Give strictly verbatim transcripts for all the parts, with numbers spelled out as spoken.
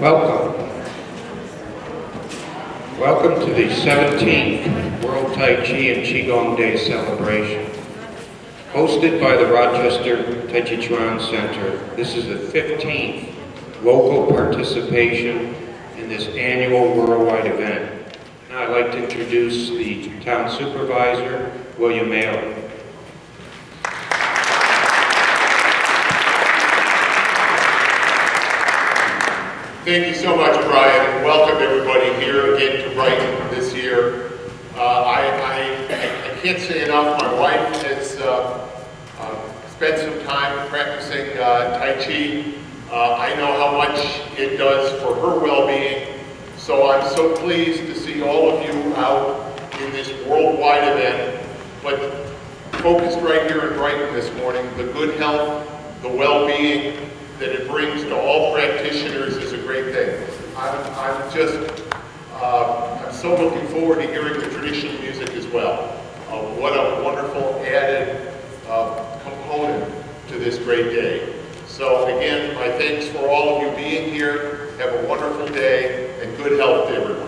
Welcome. Welcome to the seventeenth World Tai Chi and Qigong Day celebration. Hosted by the Rochester Tai Chi Chuan Center, this is the fifteenth local participation in this annual worldwide event. Now I'd like to introduce the town supervisor, William Mayo. Thank you so much, Brian. Welcome everybody here again to Brighton this year. Uh, I, I, I can't say enough. My wife has uh, uh, spent some time practicing uh, Tai Chi. Uh, I know how much it does for her well-being. So I'm so pleased to see all of you out in this worldwide event, but focused right here in Brighton this morning. The good health, the well-being that it brings to all practitioners is a great thing. I'm, I'm just, uh, I'm so looking forward to hearing the traditional music as well. Uh, what a wonderful added uh, component to this great day. So again, my thanks for all of you being here. Have a wonderful day and good health to everyone.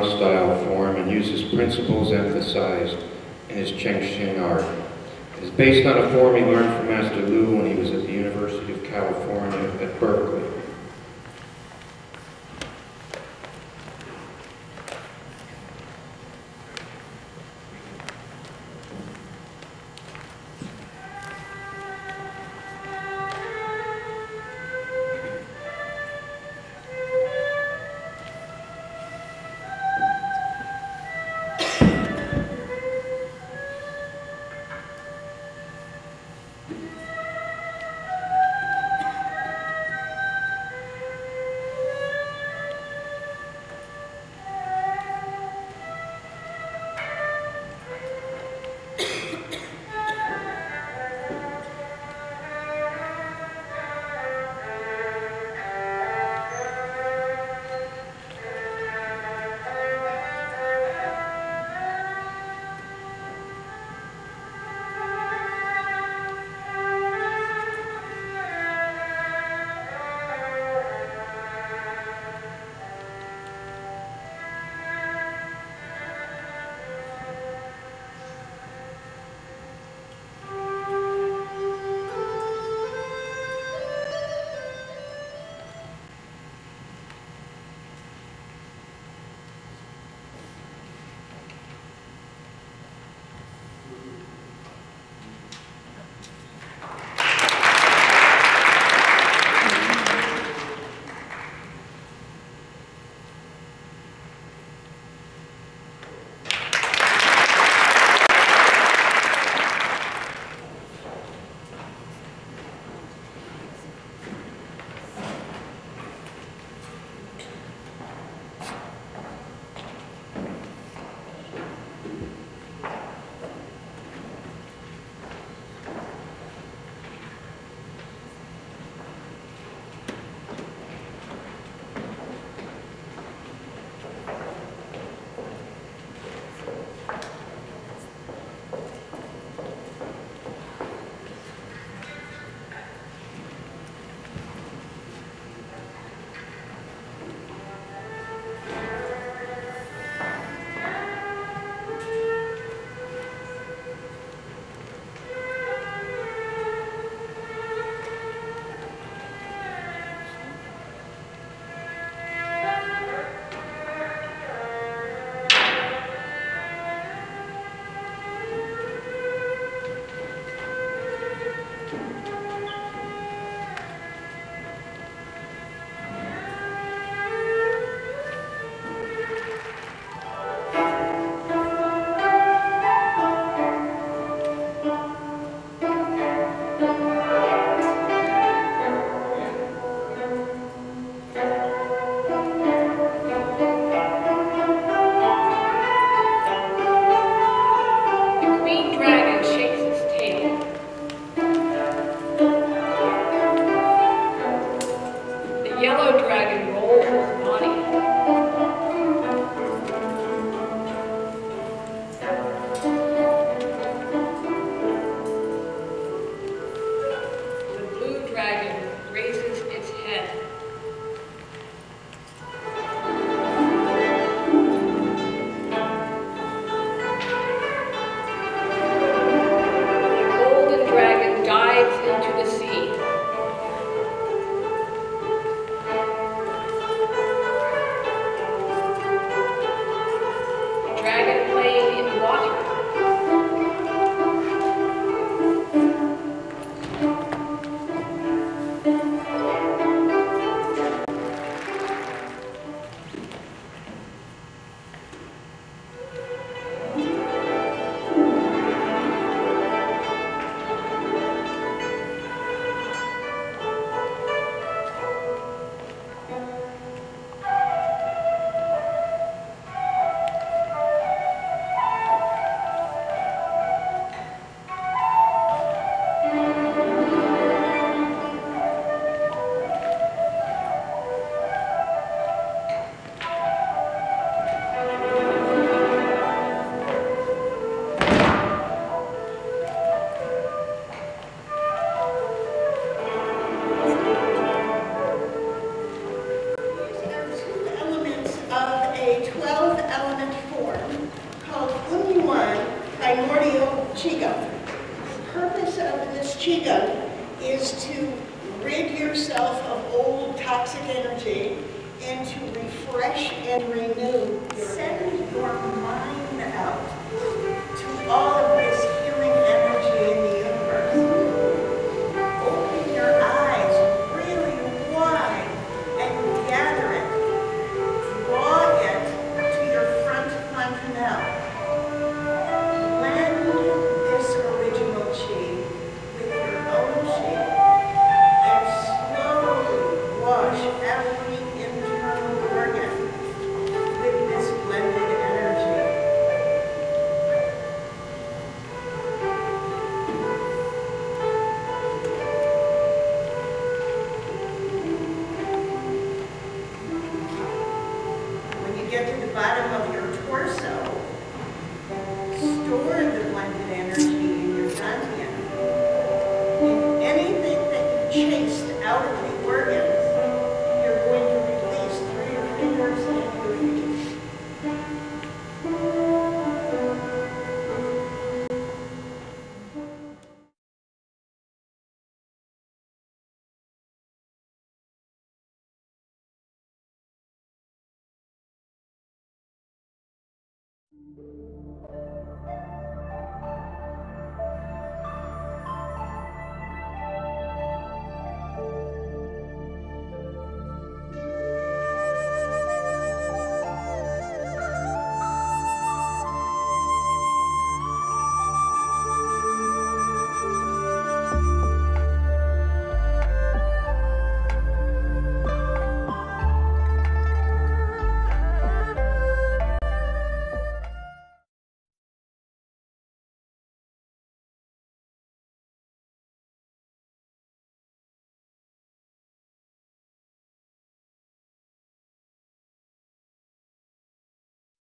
style form and uses principles emphasized in his Chengxin art. It is based on a form he learned from Master Lu when he was at the University of California at Berkeley. Qigong. The purpose of this Qigong is to rid yourself of old toxic energy and to refresh and renew. Send your mind out to all of this healing energy in the universe. Open your eyes really wide and gather it. Draw it to your front fontanelle. Blend this original Qi with your own Qi and slowly wash every internal organ with this blended energy. When you get to the bottom of your torso, store the blended energy in your dantian. And anything that you chased out of the organs, you're going to release through your fingers and your feet.